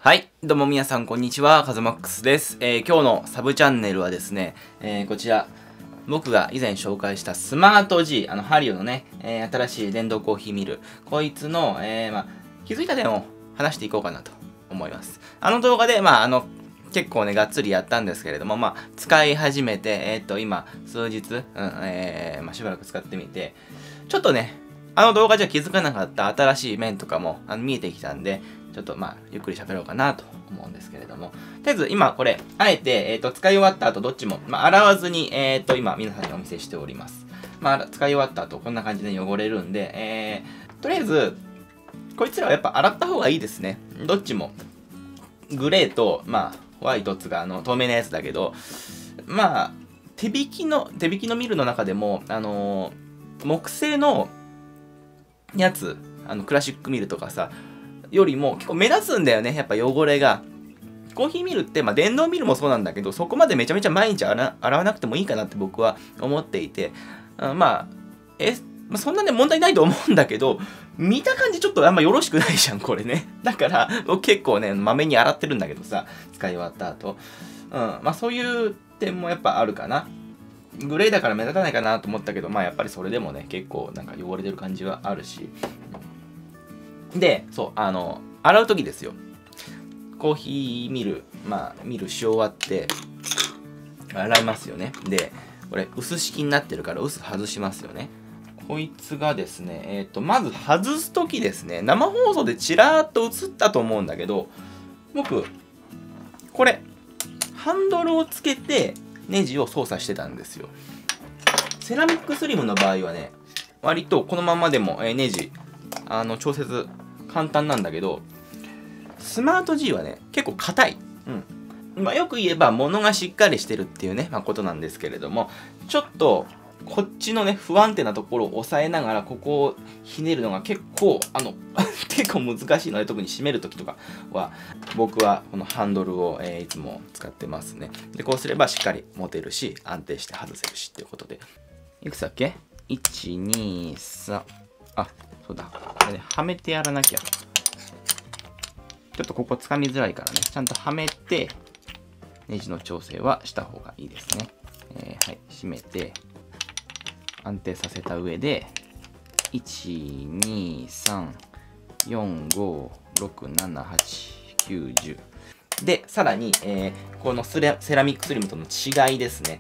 はい。どうも皆さん、こんにちは。カズマックスです。今日のサブチャンネルはですね、こちら、僕が以前紹介したスマート G、ハリオのね、新しい電動コーヒーミル、こいつの、気づいた点を話していこうかなと思います。あの動画で、結構ね、がっつりやったんですけれども、使い始めて、今、数日、しばらく使ってみて、ちょっとね、あの動画じゃ気づかなかった新しい面とかも見えてきたんで、ちょっとゆっくり喋ろうかなと思うんですけれども。とりあえず今これ、あえて、使い終わった後どっちも、洗わずに、今皆さんにお見せしております。使い終わった後こんな感じで汚れるんで、とりあえず、こいつらはやっぱ洗った方がいいですね。どっちも。グレーと、ホワイトっつが透明なやつだけど、手引きのミルの中でも、木製のやつ、クラシックミルとかさ、よりも結構目立つんだよね、やっぱ汚れが。コーヒーミルって、電動ミルもそうなんだけど、そこまでめちゃめちゃ毎日洗わなくてもいいかなって僕は思っていて、そんなね、問題ないと思うんだけど、見た感じちょっとあんまよろしくないじゃん、これね。だから、僕結構ね、まめに洗ってるんだけどさ、使い終わった後。そういう点もやっぱあるかな。グレーだから目立たないかなと思ったけど、やっぱりそれでもね、結構なんか汚れてる感じはあるし。で、そう、洗うときですよ。コーヒーミル、ミルし終わって、洗いますよね。で、これ、薄式になってるから、薄外しますよね。こいつがですね、まず外すときですね、生放送でちらーっと映ったと思うんだけど、僕、これ、ハンドルをつけて、ネジを操作してたんですよ。セラミックスリムの場合はね、割とこのままでも、ネジ、調節簡単なんだけど、スマート G はね、結構硬い。よく言えば物がしっかりしてるっていうね、ことなんですけれども、ちょっと、こっちのね、不安定なところを押さえながら、ここをひねるのが結構、結構難しいので、特に締めるときとかは、僕はこのハンドルを、いつも使ってますね。で、こうすればしっかり持てるし、安定して外せるしっていうことで。いくつだっけ ?1、2、3。あ、そうだ。これね、はめてやらなきゃ。ちょっとここ掴みづらいからね、ちゃんとはめて、ネジの調整はした方がいいですね。はい、締めて、安定させた上で、1、2、3、4、5、6、7、8、9、10。で、さらに、このセラミックスリムとの違いですね。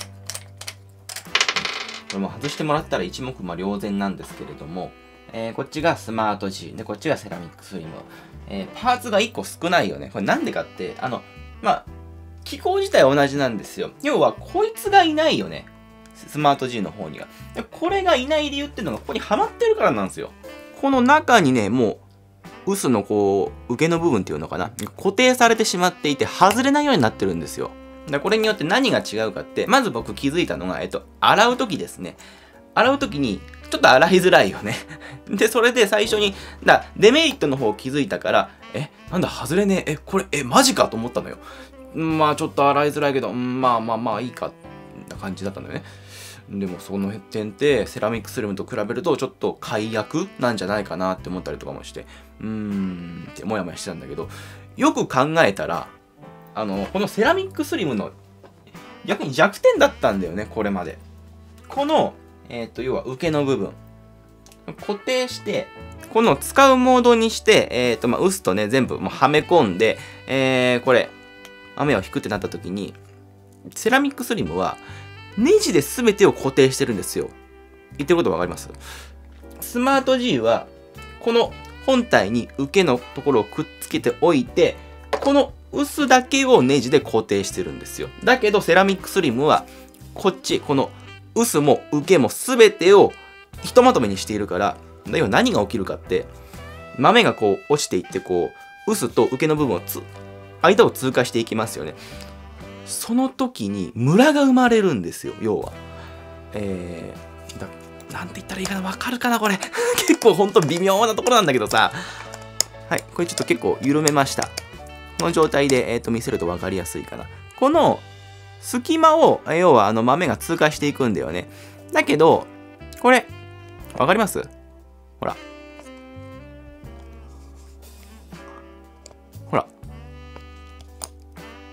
これも外してもらったら一目瞭然なんですけれども、こっちがスマート G でこっちがセラミックスリム、パーツが1個少ないよね。これなんでかって機構自体は同じなんですよ。要はこいつがいないよね、スマート G の方には。でこれがいない理由っていうのがここにはまってるからなんですよ。この中にね、もう臼のこう受けの部分っていうのかな、固定されてしまっていて外れないようになってるんですよ。でこれによって何が違うかって、まず僕気づいたのが、洗う時ですね。洗う時にちょっと洗いづらいよね。で、それで最初に、デメリットの方を気づいたから、なんだ、外れねえ、これ、マジかと思ったのよ。ちょっと洗いづらいけど、いいか、な感じだったんだよね。でも、その点って、セラミックスリムと比べると、ちょっと解約なんじゃないかなって思ったりとかもして、ってもやもやしてたんだけど、よく考えたら、このセラミックスリムの、逆に弱点だったんだよね、これまで。この、要は受けの部分。固定して、この使うモードにして、臼とね、全部もうはめ込んで、これ、雨を引くってなった時に、セラミックスリムは、ネジで全てを固定してるんですよ。言ってることわかります？スマート G は、この本体に受けのところをくっつけておいて、この臼だけをネジで固定してるんですよ。だけど、セラミックスリムは、こっち、この臼も受けも全てをひとまとめにしているから、要は何が起きるかって、豆がこう落ちていって、こう、臼と受けの部分を間を通過していきますよね。その時にムラが生まれるんですよ、要は。なんて言ったらいいかな、わかるかな、これ。結構ほんと微妙なところなんだけどさ。はい、これちょっと結構緩めました。この状態で、見せるとわかりやすいかな。この隙間を、要は豆が通過していくんだよね。だけど、これ、わかります？ほら。ほら。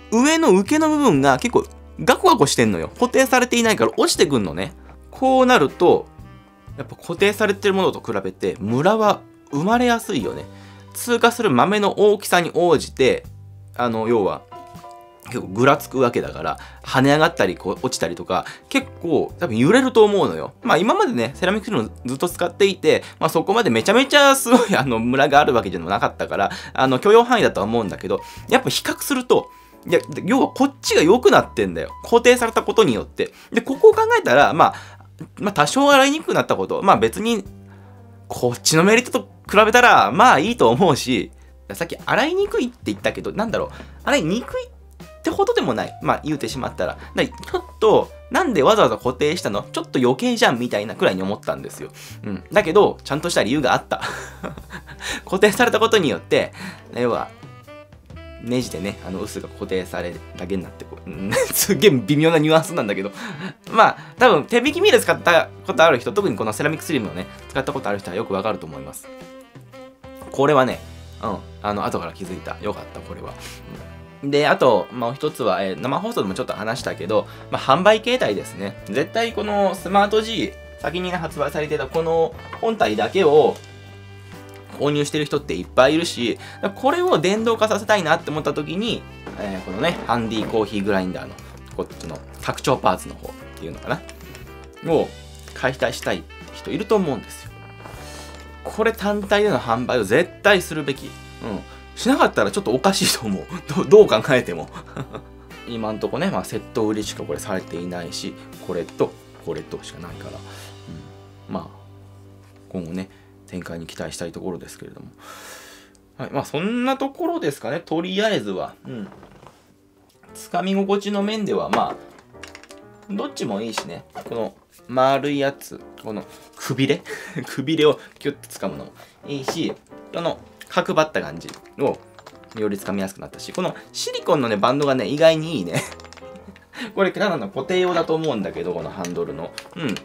上の受けの部分が結構ガコガコしてんのよ。固定されていないから落ちてくんのね。こうなると、やっぱ固定されてるものと比べて、ムラは生まれやすいよね。通過する豆の大きさに応じて、要は、結構ぐらつくわけだから、跳ね上がったり、こう落ちたりとか、結構多分揺れると思うのよ。まあ今までね、セラミックフィルムずっと使っていて、まあそこまでめちゃめちゃすごいムラがあるわけじゃなかったから、許容範囲だとは思うんだけど、やっぱ比較すると、要はこっちが良くなってんだよ。固定されたことによって。で、ここを考えたら、まあ多少洗いにくくなったこと、まあ別に、こっちのメリットと比べたら、まあいいと思うし、さっき洗いにくいって言ったけど、なんだろう、洗いにくいってほどでもない。まあ言うてしまったら。ちょっと、なんでわざわざ固定したのちょっと余計じゃんみたいなくらいに思ったんですよ。うん。だけど、ちゃんとした理由があった。固定されたことによって、要は、ネジでね、臼が固定されるだけになってすげえ微妙なニュアンスなんだけどまあ、多分手引きミル使ったことある人、特にこのセラミックスリムをね、使ったことある人はよくわかると思います。これはね、後から気づいた。よかった、これは。で、あと、もう一つは、生放送でもちょっと話したけど、まあ、販売形態ですね。絶対このスマート G、先にね、発売されてたこの本体だけを、購入してる人っていっぱいいるし、これを電動化させたいなって思った時に、このね、ハンディコーヒーグラインダーの、こっちの拡張パーツの方っていうのかなを解体したい人いると思うんですよ。これ単体での販売を絶対するべき。うん。しなかったらちょっとおかしいと思う。どう考えても。今んとこね、まあセット売りしかこれされていないし、これとこれとしかないから、まあ、今後ね、展開に期待したいところですけれども。はい。まあ、そんなところですかね。とりあえずは。つかみ心地の面では、まあ、どっちもいいしね。この丸いやつ、このくびれくびれをキュッと掴むのもいいし、この角張った感じをより掴みやすくなったし、このシリコンのね、バンドがね、意外にいいね。これ、ただの固定用だと思うんだけど、このハンドルの。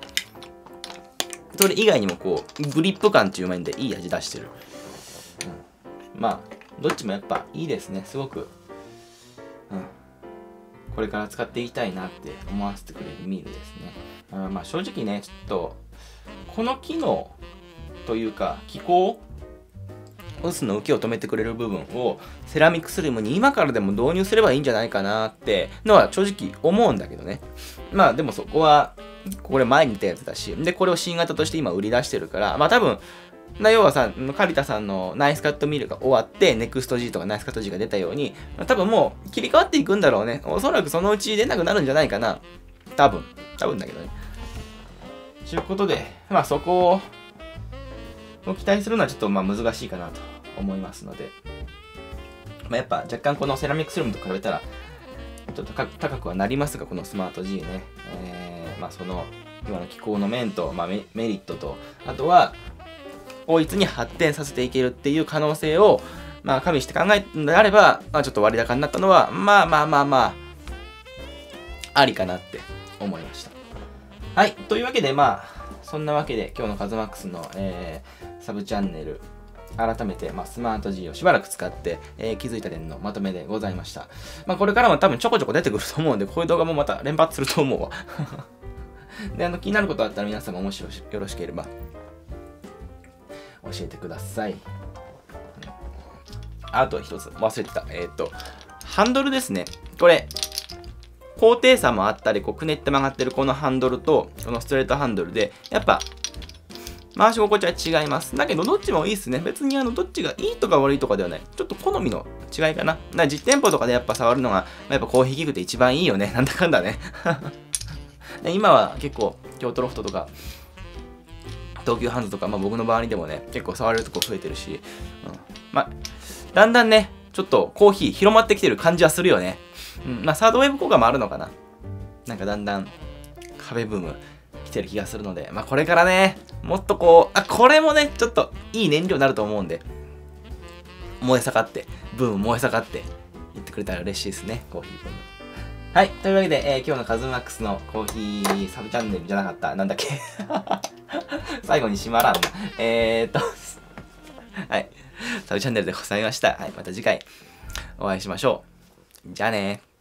それ以外にもこう、グリップ感っていう面でいい味出してる。まあ、どっちもやっぱいいですね。すごく、これから使っていきたいなって思わせてくれるミールですね。まあ正直ね、ちょっと、この機能というか、機構、臼の受けを止めてくれる部分をセラミックスリムに今からでも導入すればいいんじゃないかなってのは正直思うんだけどね。まあでもそこは、これ前に言ったやつだし、で、これを新型として今売り出してるから、まあ多分、要はさ、カリタさんのナイスカットミルが終わって、ネクスト G とかナイスカット G が出たように、多分もう切り替わっていくんだろうね。おそらくそのうち出なくなるんじゃないかな。多分だけどね。ということで、まあそこを期待するのはちょっとまあ難しいかなと思いますので、まあやっぱ若干このセラミックスリムと比べたら、ちょっと高くはなりますが、このスマート G ね。まあその、今の機構の面と、まあ、メリットと、あとは、法律に発展させていけるっていう可能性を、まあ、加味して考えるのであれば、まあ、ちょっと割高になったのは、まあ、ありかなって思いました。はい。というわけで、まあ、そんなわけで、今日のカズマックスの、サブチャンネル、改めて、まあ、スマート G をしばらく使って、気づいた点のまとめでございました。まあ、これからも多分ちょこちょこ出てくると思うんで、こういう動画もまた連発すると思うわ。で、気になることあったら皆様もしよろしければ、教えてください。あと一つ忘れてた。ハンドルですね。これ、高低差もあったり、こうくねって曲がってるこのハンドルと、このストレートハンドルで、やっぱ、回し心地は違います。だけど、どっちもいいっすね。別にどっちがいいとか悪いとかではない。ちょっと好みの違いかな。実店舗とかでやっぱ触るのが、やっぱコーヒー器具って一番いいよね。なんだかんだね。で今は結構、京都ロフトとか、東急ハンズとか、まあ僕の周りでもね、結構触れるとこ増えてるし、まあ、だんだんね、ちょっとコーヒー広まってきてる感じはするよね。まあサードウェーブ効果もあるのかな。なんかだんだん壁ブーム来てる気がするので、まあこれからね、もっとこう、これもね、ちょっといい燃料になると思うんで、燃え盛って、ブーム燃え盛って言ってくれたら嬉しいですね、コーヒーブーム。はい。というわけで、今日のカズマックスのコーヒーサブチャンネルじゃなかった。なんだっけ最後に閉まらんな。はい。サブチャンネルでございました。はい。また次回お会いしましょう。じゃあねー。